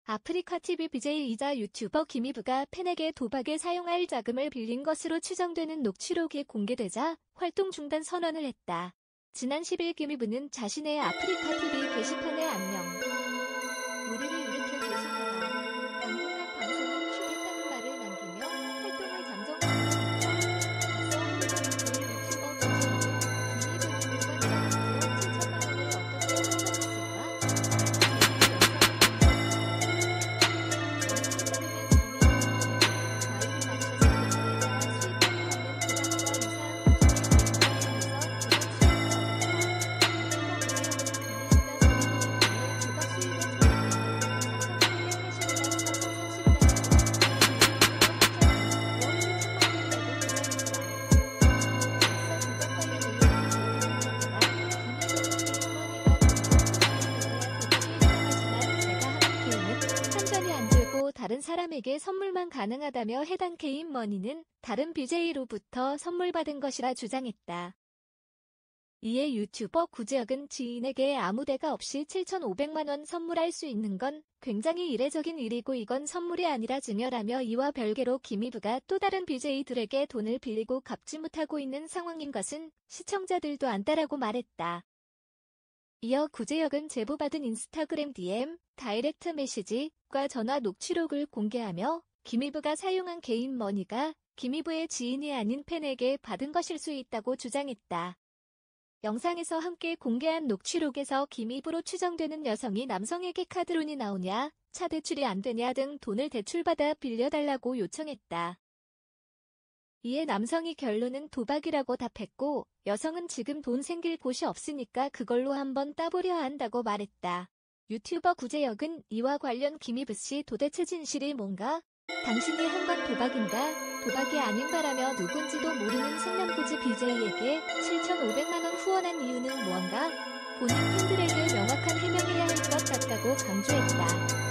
아프리카TV BJ이자 유튜버 김이브가 팬에게 도박에 사용할 자금을 빌린 것으로 추정되는 녹취록이 공개되자 활동 중단 선언을 했다. 지난 10일 김이브는 자신의 아프리카TV 게시판에 안녕. 우리를 일으켜 죄송하다. 당분간 방송은 쉬겠다는 말을 남기며 활동을 잠정 다른 사람에게 선물만 가능하다며 해당 개인 머니는 다른 BJ로부터 선물 받은 것이라 주장했다. 이에 유튜버 구제혁은 지인에게 아무 대가 없이 7,500만 원 선물할 수 있는 건 굉장히 이례적인 일이고 이건 선물이 아니라 증여라며 이와 별개로 김이브가 또 다른 BJ들에게 돈을 빌리고 갚지 못하고 있는 상황인 것은 시청자들도 안다라고 말했다. 이어 구제혁은 제보받은 인스타그램 DM, 다이렉트 메시지과 전화 녹취록을 공개하며 김이브가 사용한 개인 머니가 김이브의 지인이 아닌 팬에게 받은 것일 수 있다고 주장했다. 영상에서 함께 공개한 녹취록에서 김이브로 추정되는 여성이 남성에게 카드론이 나오냐, 차 대출이 안 되냐 등 돈을 대출받아 빌려달라고 요청했다. 이에 남성이 결론은 도박이라고 답했고 여성은 지금 돈 생길 곳이 없으니까 그걸로 한번 따보려 한다고 말했다. 유튜버 구제혁은 이와 관련 김이브씨 도대체 진실이 뭔가? 당신이 한 건 도박인가? 도박이 아닌가라며 누군지도 모르는 생명고지 BJ에게 7,500만 원 후원한 이유는 무언가? 본인 팬들에게 명확한 해명해야 할 것 같다고 강조했다.